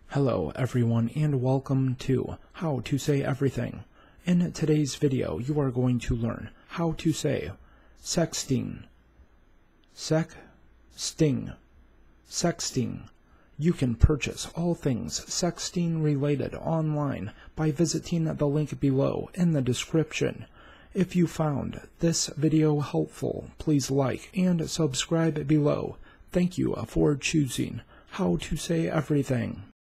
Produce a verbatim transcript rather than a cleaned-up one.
Hello everyone and welcome to How to Say Everything. In today's video you are going to learn how to say sexting, sexting, sexting. You can purchase all things sexting related online by visiting the link below in the description. If you found this video helpful, please like and subscribe below. Thank you for choosing How to Say Everything.